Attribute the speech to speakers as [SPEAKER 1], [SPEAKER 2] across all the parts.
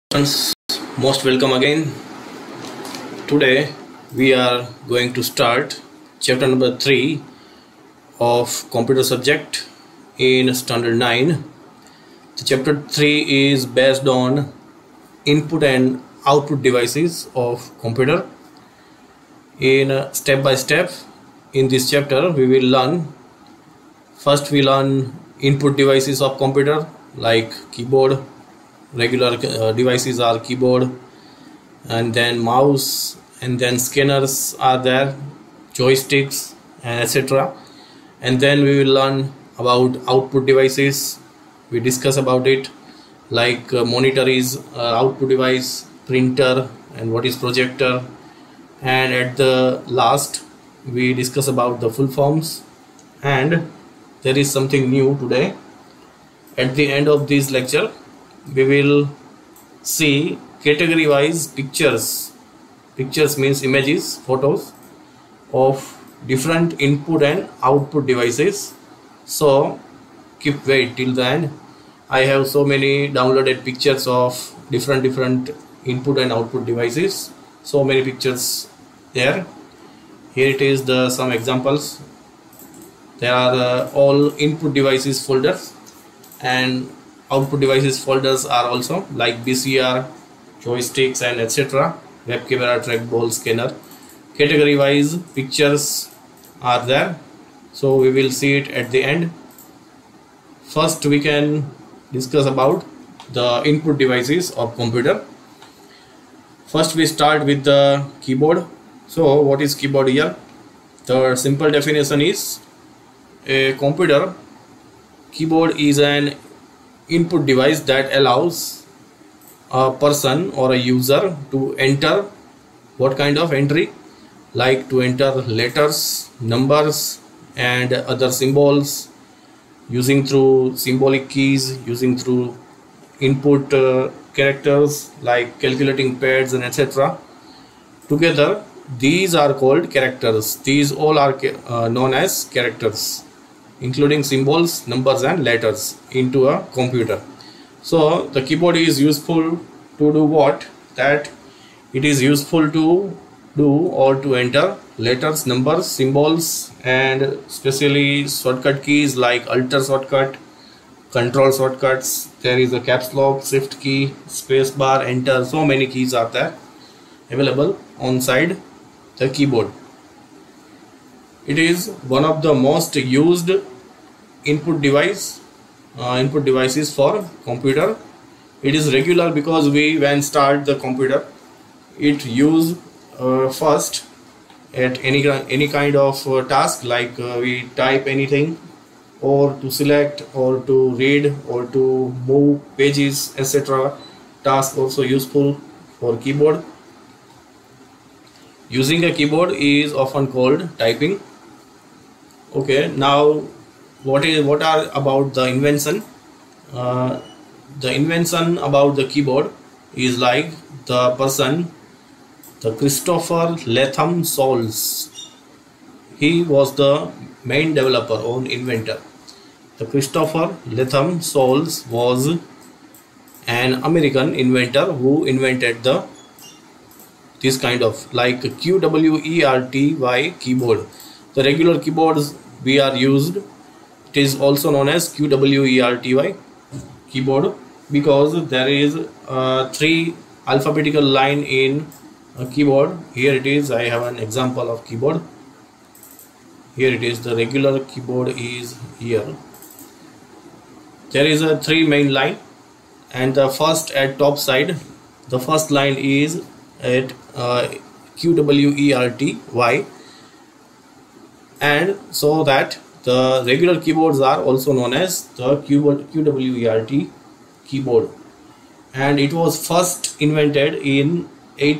[SPEAKER 1] Friends, most welcome again. Today we are going to start chapter number 3 of computer subject in standard 9. The chapter 3 is based on input and output devices of computer. In step by step in this chapter we will learn. First we learn input devices of computer like keyboard. Regular devices are keyboard, and then mouse, and then scanners are there, joysticks, and etc. And then we will learn about output devices. We discuss about it, like monitor is output device, printer, and what is projector. And at the last we discuss about the full forms. And there is something new today. At the end of this lecture we will see category wise pictures. Pictures means images, photos of different input and output devices. So keep wait till the end. I have so many downloaded pictures of different input and output devices. So many pictures there. Here it is the some examples. There are all input devices folders, and output devices folders are also like BCR, joysticks, and etc. Web camera, trackball, scanner. Category wise pictures are there, so we will see it at the end. First we can discuss about the input devices of computer. First we start with the keyboard. So what is keyboard here? The simple definition is a computer keyboard is an input device that allows a person or a user to enter what kind of entry, like to enter letters, numbers, and other symbols using through symbolic keys, using through input characters like calculating pads and etc. Together these are called characters. These all are known as characters, including symbols, numbers, and letters into a computer. So the keyboard is useful to do what? That it is useful to do or to enter letters, numbers, symbols, and especially shortcut keys like Alt shortcut, control shortcuts. There is a caps lock, shift key, space bar, enter. So many keys are there available on side the keyboard. It is one of the most used input devices for computer. It is regular because when start the computer, it use first at any kind of task, like we type anything, or to select, or to read, or to move pages, etc. Task also useful for keyboard. Using a keyboard is often called typing. Okay, now what are about the invention? The invention about the keyboard is like the person, the Christopher Latham Solz. He was the main developer or inventor. The Christopher Latham Solz was an American inventor who invented this kind of like QWERTY keyboard. The regular keyboards we are used, it is also known as QWERTY keyboard, because there is 3 alphabetical line in a keyboard. Here it is, I have an example of keyboard. Here it is, the regular keyboard is here. There is a 3 main line, and the first at top side, the first line is at QWERTY, and so that the regular keyboards are also known as the QWERTY keyboard. And it was first invented in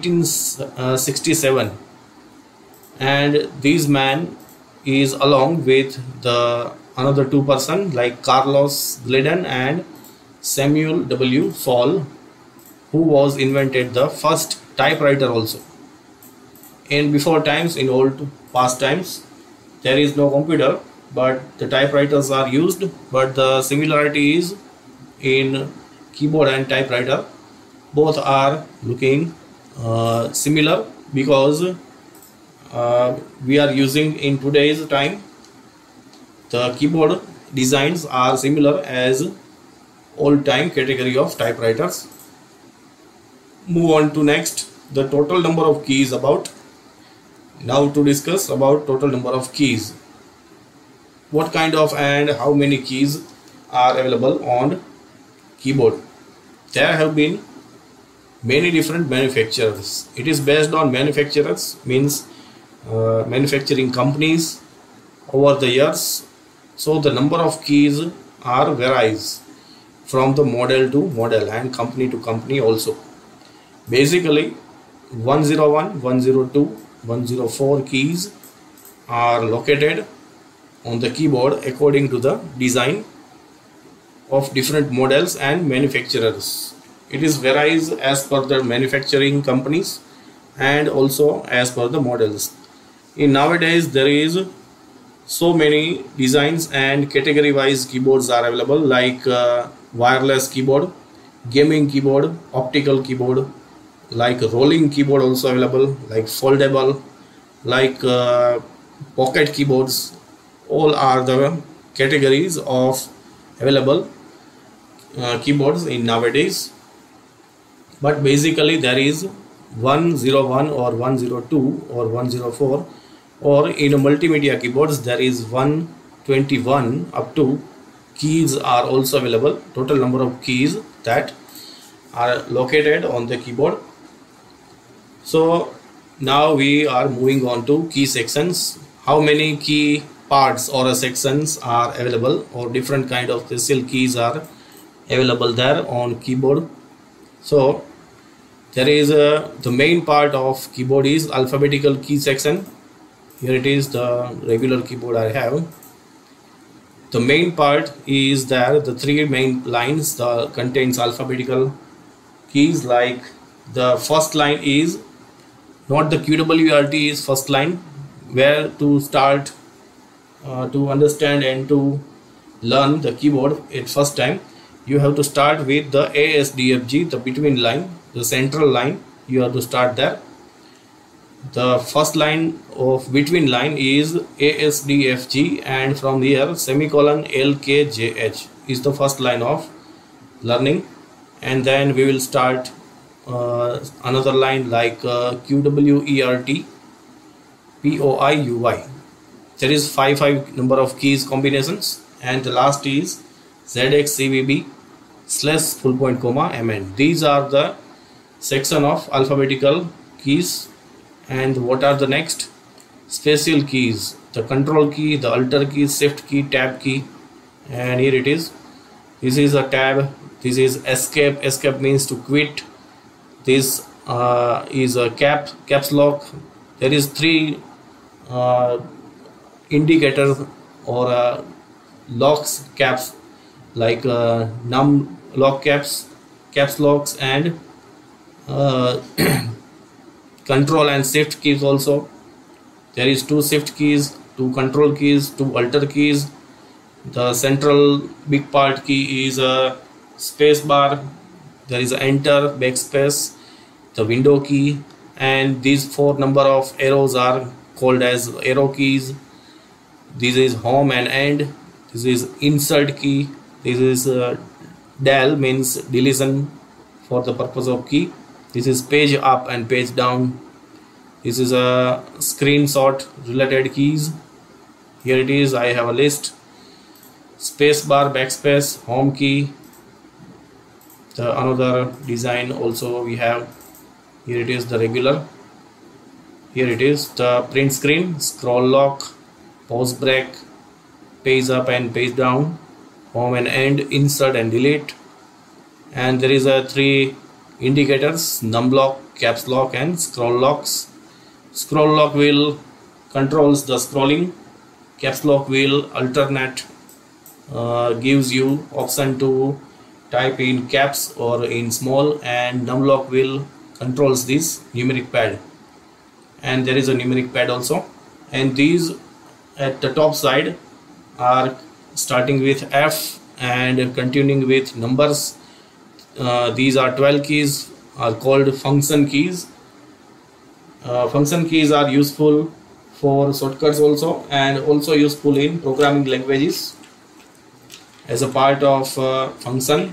[SPEAKER 1] 1867, and this man is along with the another 2 person like Carlos Glidden and Samuel W. Sol, who was invented the first typewriter also. In before times, in old past times, there is no computer, but the typewriters are used, but the similarity is in keyboard and typewriter. both are looking similar, because we are using in today's time the keyboard designs are similar as old time category of typewriters. Move on to next, the total number of keys. About now to discuss about total number of keys. What kind of and how many keys are available on keyboard? There have been many different manufacturers. It is based on manufacturers, means manufacturing companies over the years. So the number of keys are varies from the model to model and company to company also. Basically 101, 102, 104 keys are located on the keyboard according to the design of different models and manufacturers. It is varies as per the manufacturing companies and also as per the models. In nowadays there is so many designs and category wise keyboards are available, like wireless keyboard, gaming keyboard, optical keyboard, like rolling keyboard also available, like foldable, like pocket keyboards. All are the categories of available keyboards in nowadays. But basically there is 101 or 102 or 104, or in a multimedia keyboards there is 121 up to keys are also available. Total number of keys that are located on the keyboard. So now we are moving on to key sections. How many key parts or sections are available, or different kind of special keys are available there on keyboard. So there is the main part of keyboard is alphabetical key section. Here it is the regular keyboard I have. The main part is there, the three main lines contains alphabetical keys. Like the first line is not the QWERT is first line, where to start to understand and to learn the keyboard at first time. You have to start with the ASDFG, the between line, the central line. You have to start there. The first line of between line is ASDFG, and from here semicolon LKJH is the first line of learning. And then we will start another line like QWERT, POIUY. There is five number of keys combinations, and the last is ZXCVB / full point comma MN. These are the section of alphabetical keys. And what are the next? Special keys, the control key, the alter key, shift key, tab key. And here it is. This is a tab. This is escape. Escape means to quit. This is a caps lock. There is three indicators or locks, caps, like num lock caps, caps locks, and control and shift keys also. There is two shift keys, two control keys, two alter keys. The central big part key is a space bar. There is a enter, backspace, the window key, and these four number of arrows are called as arrow keys. This is home and end. This is insert key. This is del, means deletion for the purpose of key. This is page up and page down. This is a screenshot related keys. Here it is, I have a list. Space bar, backspace, home key. The another design also we have. Here it is the regular. Here it is the print screen, scroll lock, pause break, page up and page down, home and end, insert and delete. And there is a three indicators, num lock, caps lock, and scroll locks. Scroll lock will controls the scrolling. Caps lock will alternate, gives you option to type in caps or in small, and num lock will controls this numeric pad. And there is a numeric pad also. And these at the top side are starting with F and continuing with numbers. These are 12 keys are called function keys. Function keys are useful for shortcuts also, and also useful in programming languages as a part of function.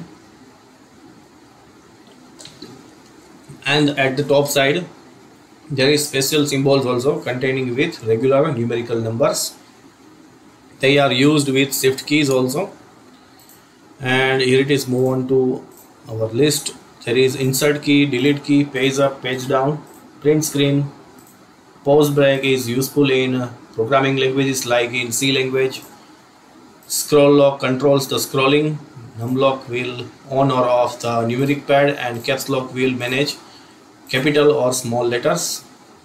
[SPEAKER 1] And at the top side there is special symbols also containing with regular numerical numbers. They are used with shift keys also. And here it is, move on to our list. There is insert key, delete key, page up, page down, print screen. Pause break is useful in programming languages like in C language. Scroll lock controls the scrolling. Num lock will on or off the numeric pad, and caps lock will manage capital or small letters.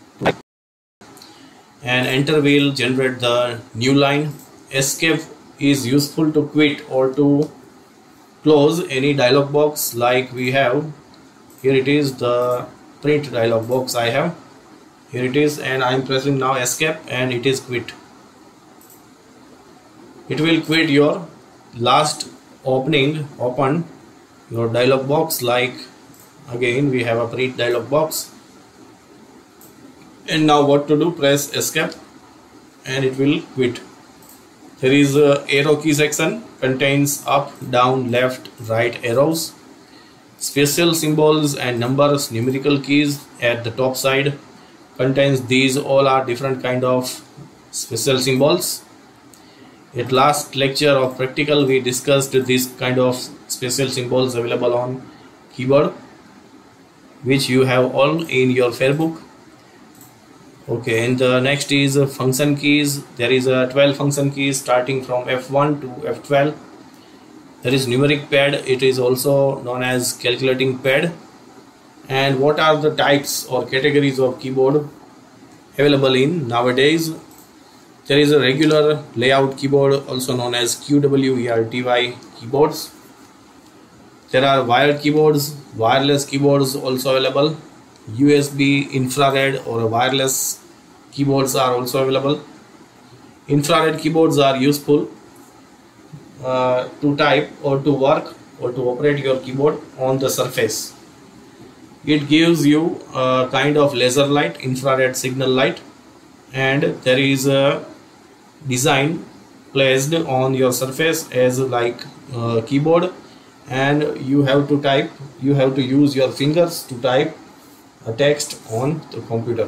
[SPEAKER 1] And enter will generate the new line. Escape is useful to quit or to close any dialog box, like we have here. It is the print dialog box I have. Here it is, and I am pressing now escape, and it is quit. It will quit your last open your dialog box. Like again we have a print dialog box, and now what to do? Press escape and it will quit. There is a arrow key section, contains up, down, left, right arrows. Special symbols and numbers, numerical keys at the top side contains these. All are different kind of special symbols. At last lecture of practical we discussed this kind of special symbols available on keyboard, which you have all in your fair book. Okay, and the next is function keys. There is a 12 function keys starting from F1 to F12. There is numeric pad. It is also known as calculating pad. And what are the types or categories of keyboard available in nowadays? There is a regular layout keyboard, also known as QWERTY keyboards. There are wired keyboards, wireless keyboards also available. USB, infrared or wireless keyboards are also available. Infrared keyboards are useful to type or to work or to operate your keyboard on the surface. It gives you a kind of laser light, infrared signal light, and there is a design placed on your surface as like keyboard, and you have to type, you have to use your fingers to type a text on the computer.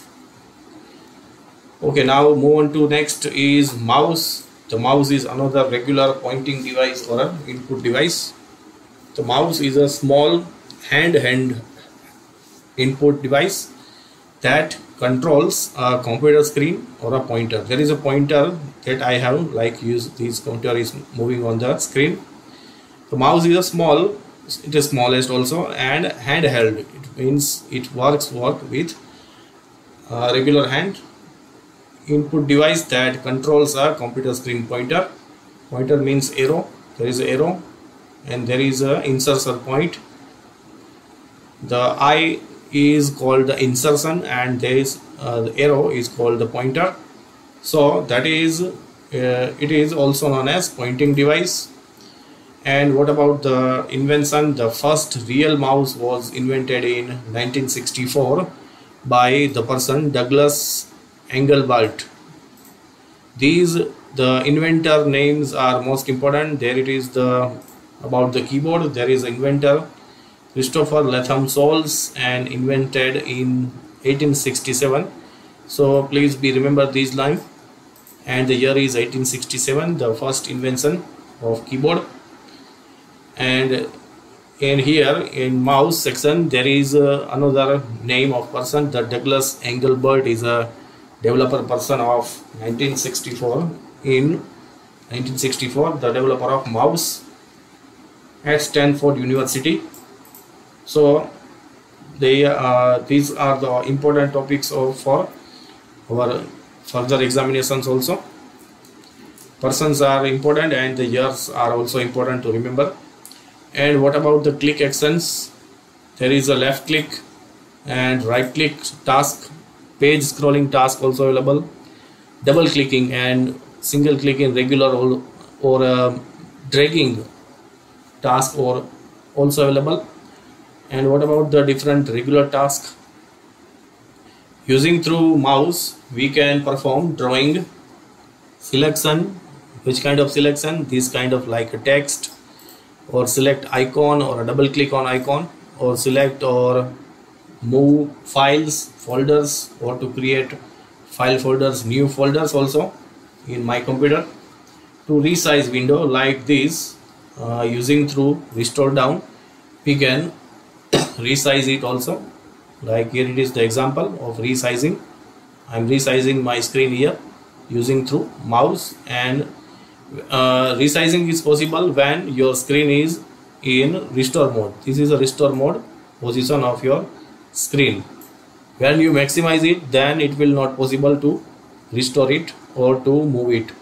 [SPEAKER 1] Okay, now move on to next is mouse. The mouse is another regular pointing device or an input device. The mouse is a small hand input device that controls a computer screen or a pointer. There is a pointer that I have, like use this pointer is moving on the screen. The mouse is a small, it is smallest also, and handheld. It means it work with a regular hand input device that controls a computer screen. Pointer means arrow. There is an arrow and there is a insertion point. The eye is called the insertion, and there is the arrow is called the pointer. So that is it is also known as pointing device. And what about the invention? The first real mouse was invented in 1964 by the person Douglas Engelbart. The inventor names are most important. There it is about the keyboard. There is inventor Christopher Latham Soles, and invented in 1867. So please remember these lines. And the year is 1867, the first invention of keyboard. And in here in mouse section there is another name of person. The Douglas Engelbart is a developer person of 1964. In 1964, the developer of mouse at Stanford University. So these are the important topics for our further examinations also. Persons are important and the years are also important to remember. And what about the click actions? There is a left click and right click task, page scrolling task also available, double clicking and single clicking regular or dragging task or also available. And what about the different regular tasks? Using through mouse we can perform drawing, selection. Which kind of selection? This kind of like a text, or select icon, or a double click on icon, or select or move files, folders, or to create file folders, new folders also in my computer. To resize window like this, using through restore down we can resize it also. Like here it is the example of resizing. I'm resizing my screen here using through mouse. And resizing is possible when your screen is in restore mode. This is a restore mode position of your screen. When you maximize it, then it will not possible to restore it or to move it.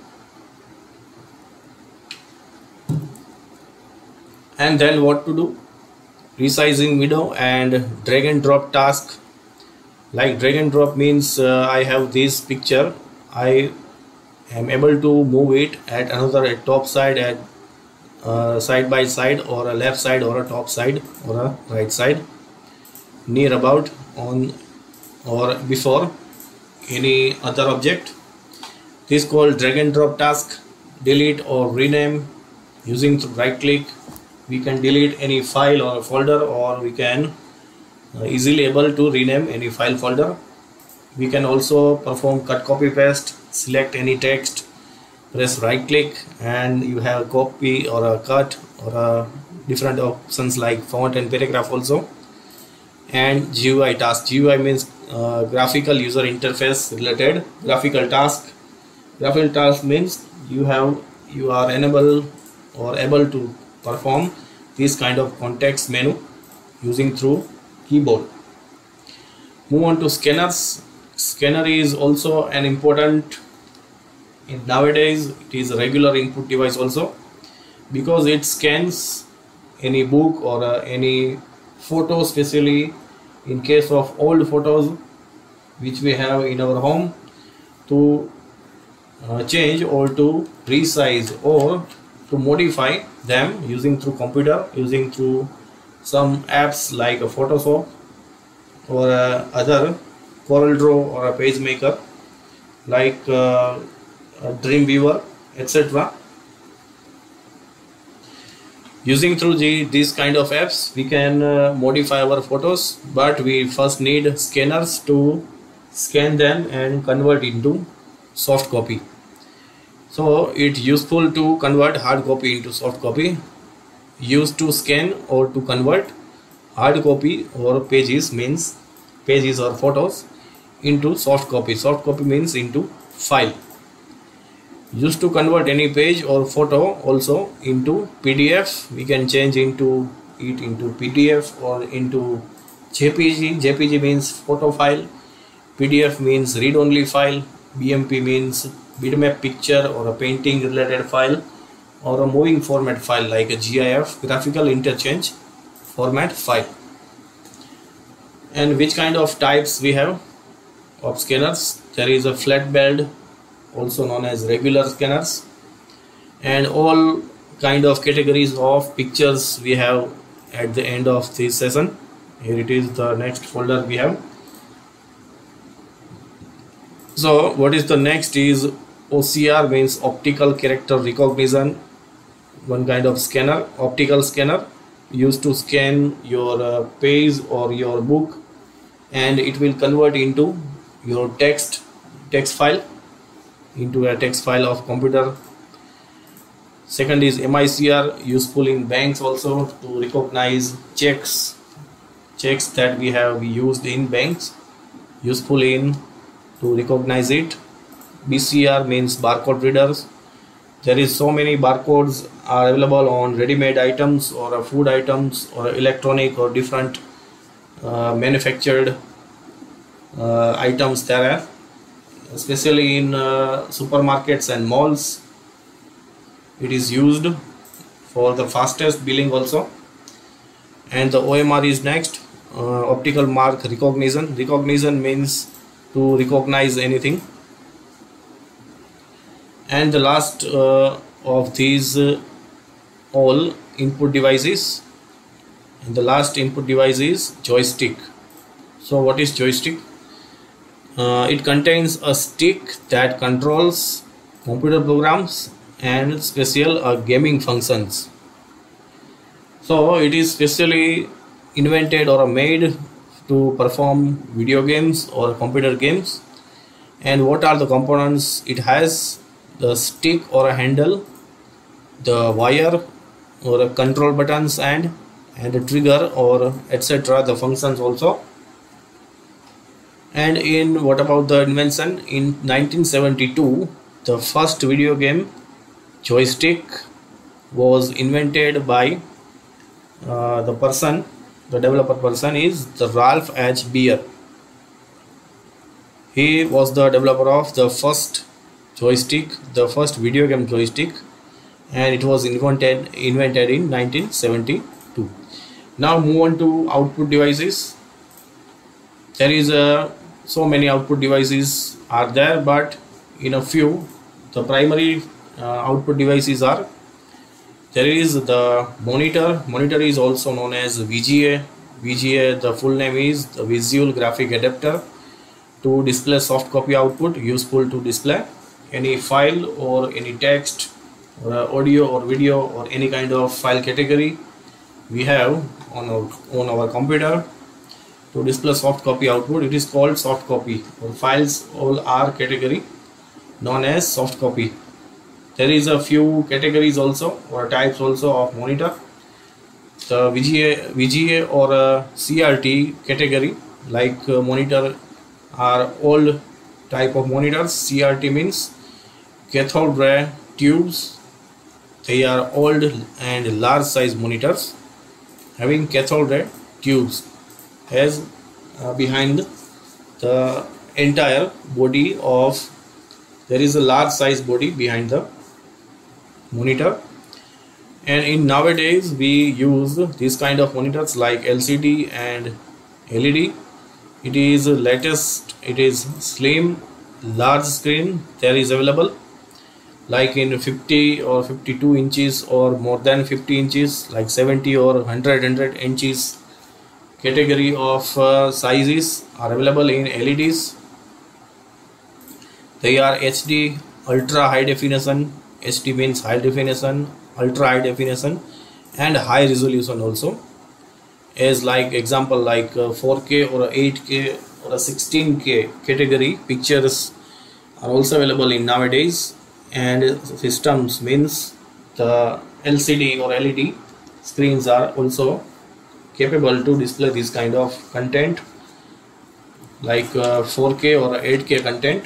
[SPEAKER 1] And then what to do? Resizing window and drag and drop task. Like drag and drop means I have this picture, I am able to move it at another, at top side, at side by side, or a left side, or a top side, or a right side, near about, on, or before any other object. This is called drag and drop task. Delete or rename using right click. We can delete any file or a folder, or we can easily able to rename any file folder. We can also perform cut, copy, paste. Select any text, press right click, and you have copy or a cut or a different options like font and paragraph also. And GUI task. GUI means graphical user interface related graphical task. Graphical task means you are enable or able to perform this kind of context menu using through keyboard. Move on to scanners. Scanner is also an important, in nowadays it is a regular input device also, because it scans any book or any photo, especially in case of old photos which we have in our home, to change or to resize or to modify them using through computer, using through some apps like a Photoshop or other CorelDRAW or a PageMaker like Dreamweaver, etc. Using through these kind of apps we can modify our photos, but we first need scanners to scan them and convert into soft copy. So it's useful to convert hard copy into soft copy. Used to scan or to convert hard copy or pages, means pages or photos, into soft copy. Soft copy means into file. Used to convert any page or photo also into PDF. We can change into PDF or into JPG. JPG means photo file. PDF means read only file. BMP means bitmap picture or a painting related file, or a moving format file like a GIF, graphical interchange format file. And which kind of types we have of scanners? There is a flat bed, also known as regular scanners, and all kind of categories of pictures we have at the end of this session. Here it is, the next folder we have. So what is the next is OCR, means optical character recognition. One kind of scanner, optical scanner, used to scan your page or your book, and it will convert into your text file, into a text file of computer. Second is MICR, useful in banks also to recognize checks that we have used in banks, useful in to recognize it. BCR means barcode readers. There is so many barcodes are available on ready-made items or food items or electronic or different manufactured items there are, especially in supermarkets and malls. It is used for the fastest billing also. And the OMR is next, optical mark recognition. Recognition means to recognize anything. And the last of these all input devices And the last input device is joystick. So what is joystick? It contains a stick that controls computer programs and special gaming functions. So it is specially invented or made to perform video games or computer games. And what are the components it has? The stick or a handle, the wire or a control buttons, and a trigger or etc. the functions also. And in what about the invention? In 1972, the first video game joystick was invented by the developer person is the Ralph H. Beer. He was the developer of the first joystick, the first video game joystick, and it was invented in 1972. Now move on to output devices. There is so many output devices are there, but in a few, the primary output devices are, there is the monitor. Monitor is also known as VGA. VGA, the full name is the Visual Graphic Adapter, to display soft copy output, useful to display any file or any text or audio or video or any kind of file category we have on our computer. To display soft copy output, it is called soft copy, or files all are category known as soft copy. There is a few categories also or types also of monitor. The VGA or CRT category, like monitor are old type of monitors. CRT means cathode ray tubes. They are old and large size monitors having cathode ray tubes as behind the entire body of, there is a large size body behind the monitor. And in nowadays we use this kind of monitors like LCD and LED. It is latest, it is slim large screen there is available, like in 50 or 52 inches or more than 50 inches, like 70 or 100 inches category of sizes are available in LEDs. They are HD, ultra high definition. HD means high definition, ultra high definition, and high resolution also. As like example, like 4K or 8K or 16K category pictures are also available in nowadays. And systems means the LCD or LED screens are also capable to display this kind of content, like 4K or 8K content.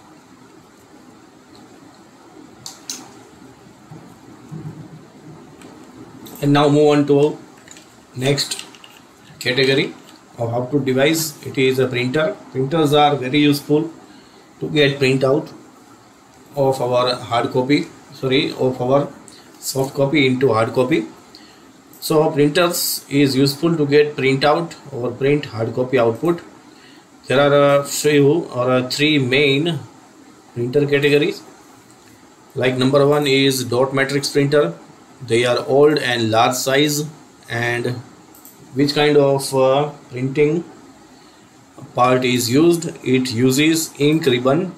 [SPEAKER 1] And now move on to next category of output device. It is a printer. Printers are very useful to get printout of our hard copy, of our soft copy into hard copy. So printers is useful to get printout or print hard copy output. There are a few or three main printer categories. Like number one is dot matrix printer. They are old and large size. And which kind of printing part is used? It uses ink ribbon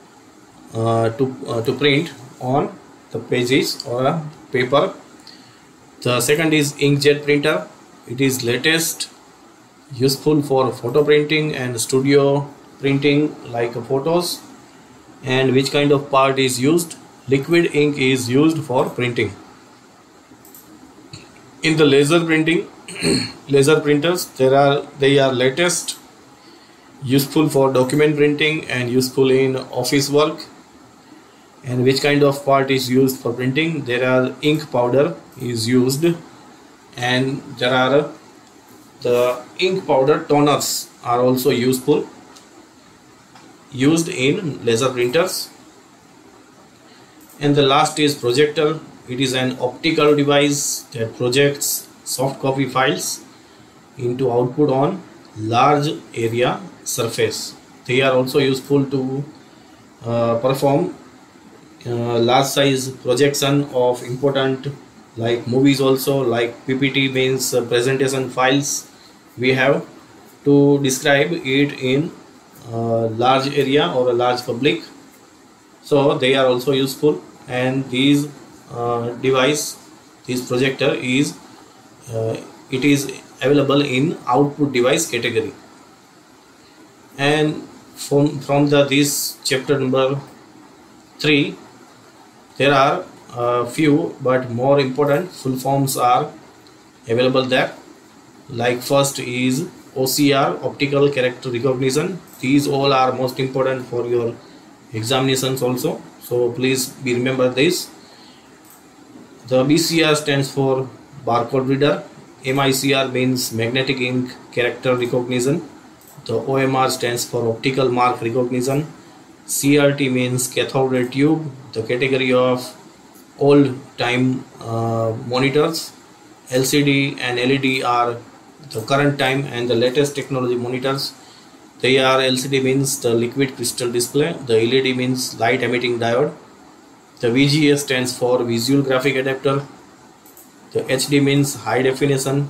[SPEAKER 1] to print on the pages or paper. The second is inkjet printer. It is latest, useful for photo printing and studio printing like photos. And which kind of part is used? Liquid ink is used for printing. In the laser printing, laser printers, they are latest, useful for document printing and useful in office work. And which kind of part is used for printing? There are ink powder is used, and there are the ink powder toners are also used in laser printers. And the last is projector. It is an optical device that projects soft copy files into output on large area surface. They are also useful to perform large size projection of important like movies also, like PPT means presentation files. We have to describe it in a large area or a large public, so they are also useful. And these device, this projector is uh, it is available in output device category. And from the this chapter number 3, there are a few but more important full forms are available there. Like first is OCR, optical character recognition. These all are most important for your examinations also, so please be remember this. The BCR stands for barcode reader. MICR means magnetic ink character recognition. The OMR stands for optical mark recognition. CRT means cathode ray tube, the category of old time monitors. LCD and LED are the current time and the latest technology monitors. They are LCD means the liquid crystal display, the LED means light emitting diode. The VGA stands for visual graphic adapter. The HD means high definition.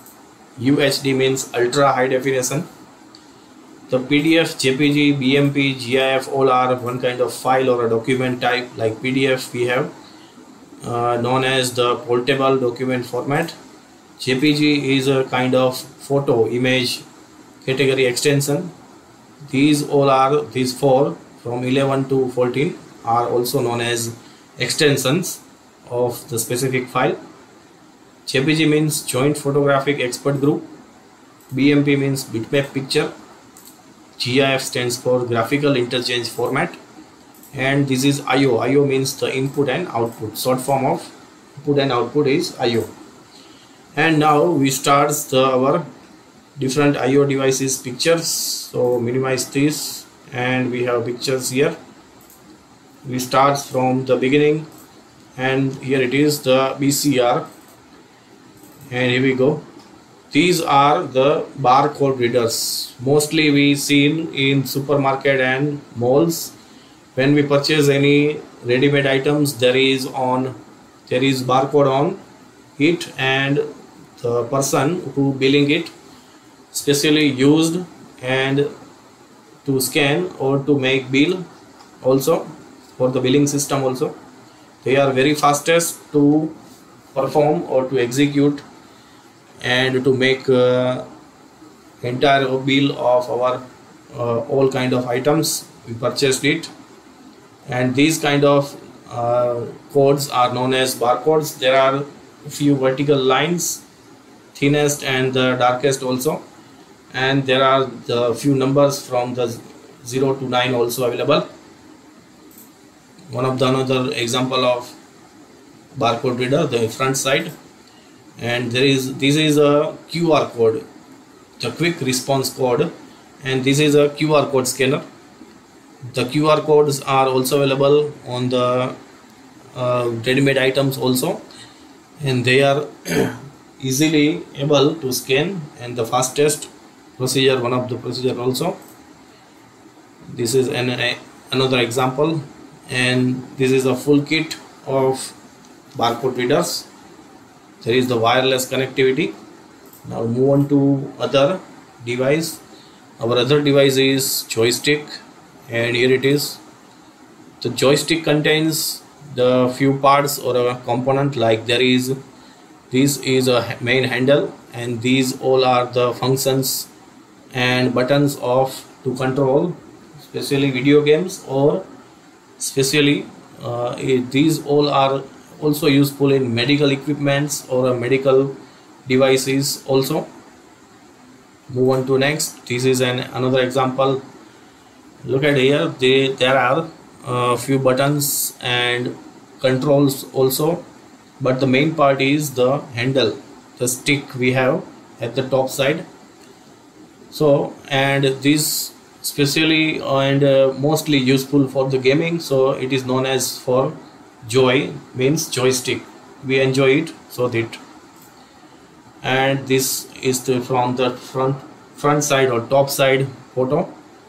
[SPEAKER 1] UHD means ultra high definition. The PDF, JPG, BMP, GIF all are one kind of file or a document type. Like PDF we have known as the portable document format. JPG is a kind of photo image category extension. These four from 11 to 14 are also known as extensions of the specific file. JPG means joint photographic expert group. BMP means bitmap picture. GIF stands for graphical interchange format. And this is IO. IO means the input and output. Short form of input and output is IO. And now we start our different IO devices pictures. So minimize this, and we have pictures here. We start from the beginning, and here it is the BCR, and here we go. These are the barcode readers. Mostly we seen in supermarket and malls. When we purchase any ready-made items, there is barcode on it, and the person who billing it specially used and to scan or to make bill also for the billing system also. They are very fastest to perform or to execute and to make entire bill of our all kind of items we purchased it. And these kind of codes are known as barcodes. There are a few vertical lines, thinnest and the darkest also, and there are the few numbers from the 0 to 9 also available. One of the another example of barcode reader, the front side, and this is a QR code, the quick response code, and this is a QR code scanner. The QR codes are also available on the ready-made items also, and they are easily able to scan, and the fastest procedure, one of the procedure also. This is another example, and this is a full kit of barcode readers. There is the wireless connectivity. Now move on to other device. Our other device is joystick, and here it is. The joystick contains the few parts or a component, like this is a main handle, and these all are the functions and buttons of to control especially video games, or especially these all are also useful in medical equipments or medical devices also. Move on to next. This is another example. Look at here, there are a few buttons and controls also, but the main part is the handle, the stick we have at the top side. So, and this specially and mostly useful for the gaming, so it is known as for joy, means joystick. We enjoy it, so that. And this is from the front side or top side photo.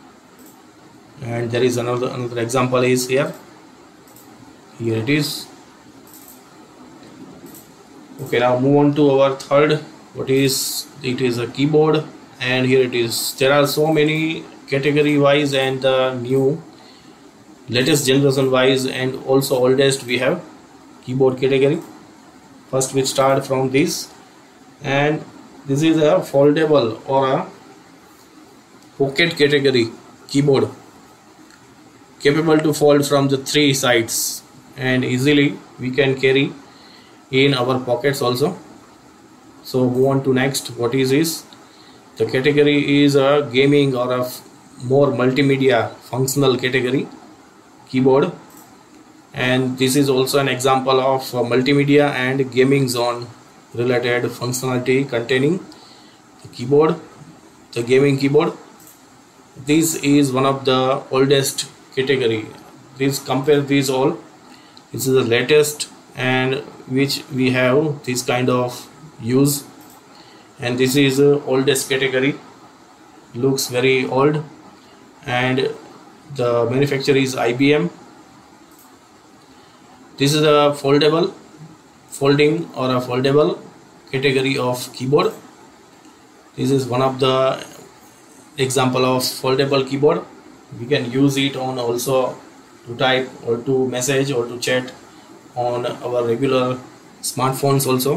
[SPEAKER 1] And there is another example is here it is. Okay, now move on to our third. What is it? Is a keyboard, and here it is. There are so many category wise and the new latest generation wise and also oldest we have keyboard category. First we start from this, and this is a foldable or a pocket category keyboard, capable to fold from the three sides, and easily we can carry in our pockets also. So move on to next. What is this? The category is a gaming or a more multimedia functional category keyboard, and this is also an example of multimedia and gaming zone related functionality containing the keyboard, the gaming keyboard. This is one of the oldest category. This compare these all. This is the latest and which we have this kind of use, and this is the oldest category. Looks very old, and the manufacturer is IBM. This is a folding or a foldable category of keyboard. This is one of the example of foldable keyboard. We can use it on also to type or to message or to chat on our regular smartphones also.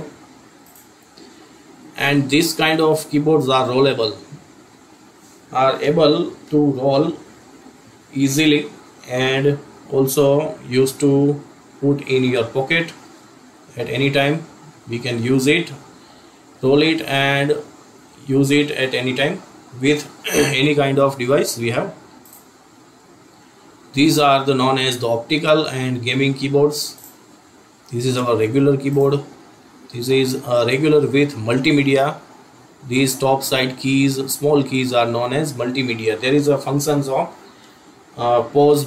[SPEAKER 1] And this kind of keyboards are rollable, are able to roll easily, and also used to put in your pocket at any time. We can use it, roll it and use it at any time with any kind of device we have. These are the known as the optical and gaming keyboards. This is our regular keyboard. This is a regular with multimedia. These top side keys, small keys, are known as multimedia. There is a functions of pause,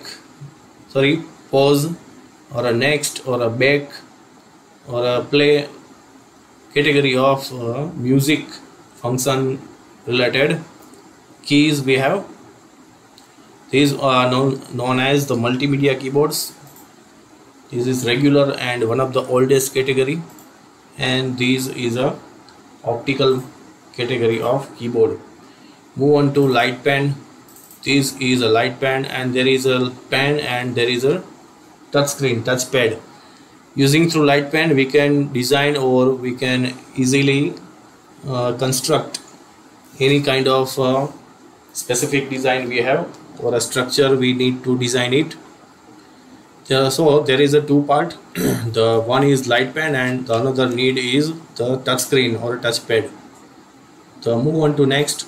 [SPEAKER 1] or a next or a back or a play category of music function related keys we have. These are known as the multimedia keyboards. This is regular and one of the oldest category, and this is a optical category of keyboard. Move on to light pen. This is a light pen, and there is a pen and there is a touchpad. Using through light pen we can design or we can easily construct any kind of specific design we have, or a structure we need to design it. So there is a two part. The one is light pen and the another need is the touch screen or touchpad. So move on to next.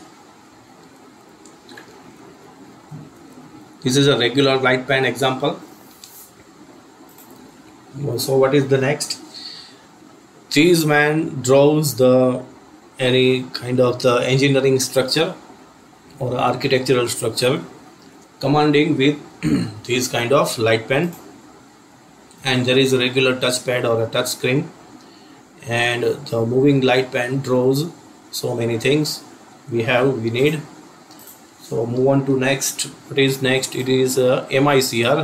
[SPEAKER 1] This is a regular light pen example. So what is the next? This man draws the any kind of the engineering structure or architectural structure commanding with this kind of light pen, and there is a regular touchpad or a touch screen, and the moving light pen draws so many things we need. So move on to next. What is next? It is MICR,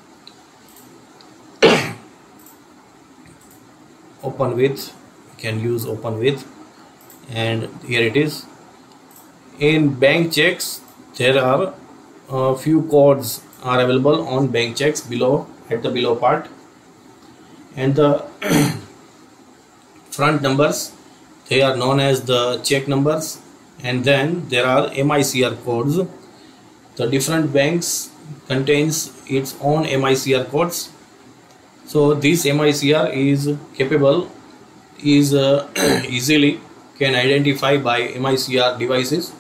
[SPEAKER 1] open with. You can use open with, and here it is. In bank checks there are a few codes are available on bank checks below, at the below part, and the front numbers, they are known as the check numbers, and then there are MICR codes. The different banks contains its own MICR codes. So this MICR is capable, is easily can identify by MICR devices,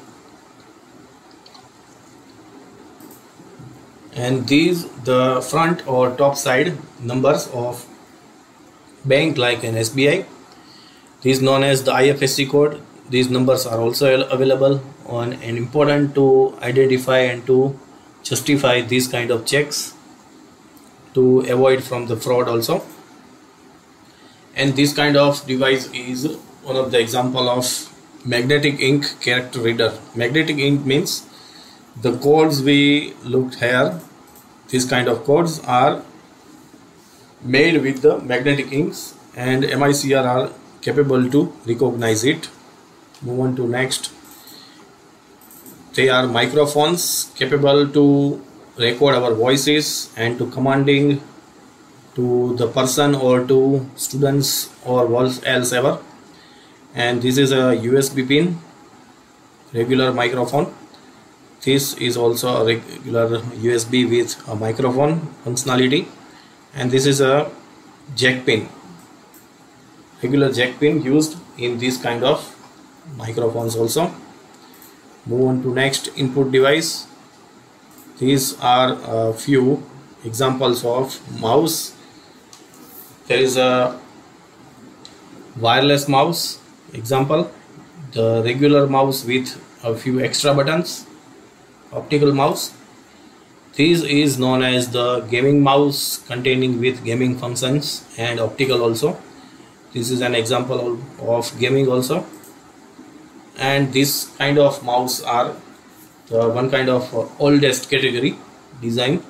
[SPEAKER 1] and these the front or top side numbers of bank like an SBI. This is known as the IFSC code. These numbers are also available on, and important to identify and to justify these kind of checks to avoid from the fraud also. And this kind of device is one of the example of magnetic ink character reader. Magnetic ink means the codes we looked here, these kind of codes are made with the magnetic inks, and MICR are capable to recognize it. Move on to next. They are microphones capable to record our voices and to commanding to the person or to students or what else ever. And this is a USB pin regular microphone. This is also a regular USB with a microphone functionality, and this is a jack pin, regular jack pin used in this kind of microphones also. Move on to next input device. These are a few examples of mouse. There is a wireless mouse example, the regular mouse with a few extra buttons, optical mouse. This is known as the gaming mouse containing with gaming functions and optical also. This is an example of gaming also. And this kind of mouse are the one kind of oldest category design.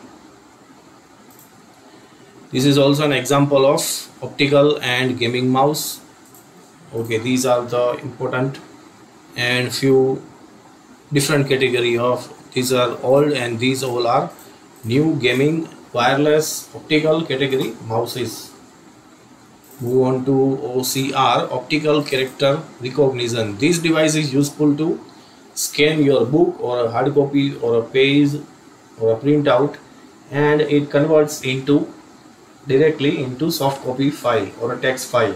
[SPEAKER 1] This is also an example of optical and gaming mouse. Okay, these are the important and few different category of these are old and these all are new gaming wireless optical category mouses. Move on to OCR, optical character recognition. This device is useful to scan your book or a hard copy or a page or a printout, and it converts into directly into soft copy file or a text file.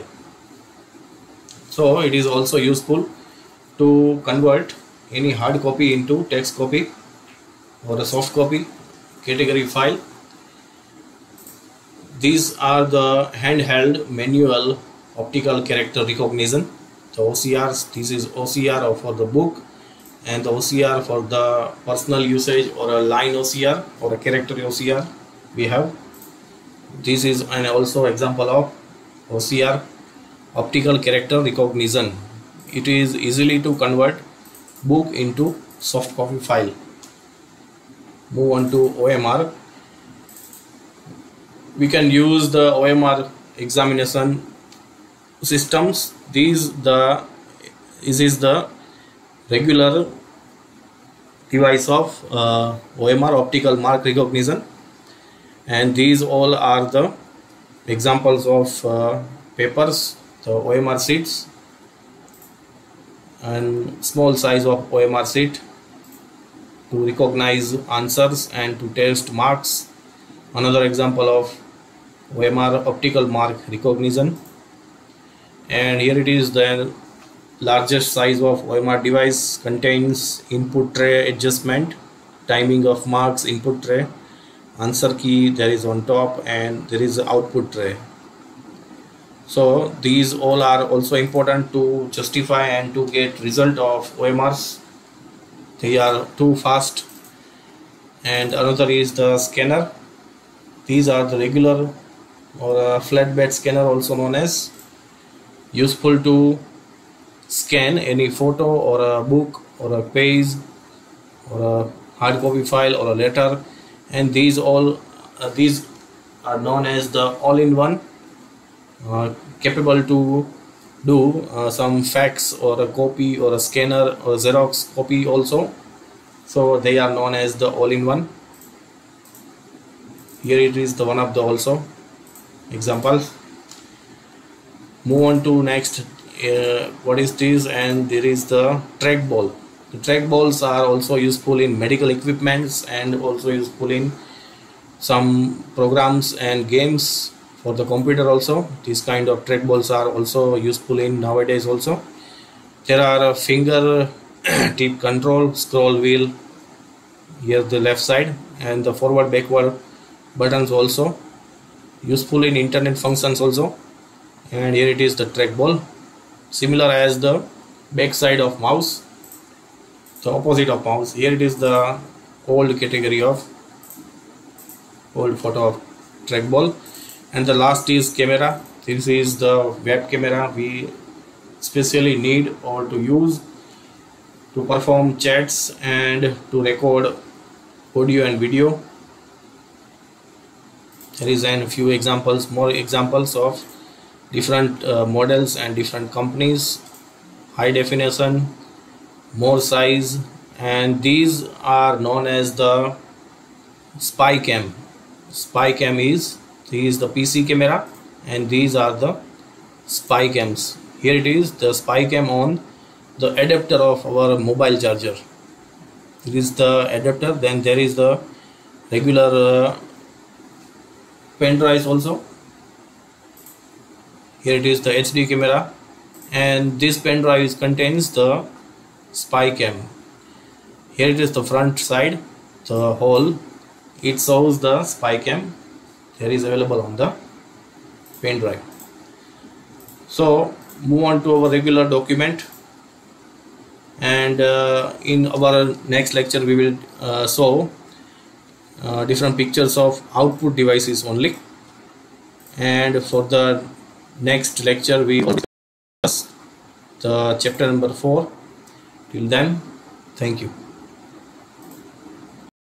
[SPEAKER 1] So it is also useful to convert any hard copy into text copy or a soft copy category file. These are the handheld manual optical character recognition, the OCRs. This is OCR for the book and the OCR for the personal usage or a line OCR or a character OCR we have. This is an also example of OCR, optical character recognition. It is easily to convert book into soft copy file. Move on to OMR. We can use the OMR examination systems. This is the regular device of OMR, optical mark recognition, and these all are the examples of papers, the OMR sheets, and small size of OMR sheet to recognize answers and to test marks. Another example of OMR, optical mark recognition. And here it is the largest size of OMR device, contains input tray adjustment, timing of marks, input tray, answer key there is on top, and there is output tray. So these all are also important to justify and to get result of OMRs. They are too fast. And another is the scanner. These are the regular or a flatbed scanner, also known as, useful to scan any photo or a book or a page or a hard copy file or a letter. And these all these are known as the all-in-one, capable to do some fax or a copy or a scanner or a Xerox copy also. So they are known as the all-in-one. Here it is the one of the also examples. Move on to next. What is this? And there is the trackball. The trackballs are also useful in medical equipments and also useful in some programs and games for the computer also. These kind of trackballs are also useful in nowadays also. There are a finger tip control, scroll wheel here the left side, and the forward backward buttons also useful in internet functions also. And here it is the trackball, similar as the back side of mouse, the opposite of mouse. Here it is the old category of old photo of trackball. And the last is camera. This is the web camera we specially need or to use to perform chats and to record audio and video. There is a few examples, more examples of different models and different companies, high definition, more size, and these are known as the spy cam. Spy cam is the PC camera, and these are the spy cams. Here it is the spy cam on the adapter of our mobile charger. This is the adapter. Then there is the regular pen drives also. Here it is the HD camera, and this pen drive contains the spy cam. Here it is the front side, the hole, it shows the spy cam. There is available on the pen drive. So move on to our regular document, and in our next lecture we will show different pictures of output devices only, and for the next lecture we will discuss the chapter number 4. Till then, thank you.